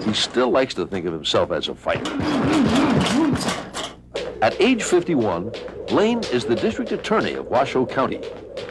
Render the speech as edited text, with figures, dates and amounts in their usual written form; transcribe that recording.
he still likes to think of himself as a fighter. At age 51, Lane is the district attorney of Washoe County,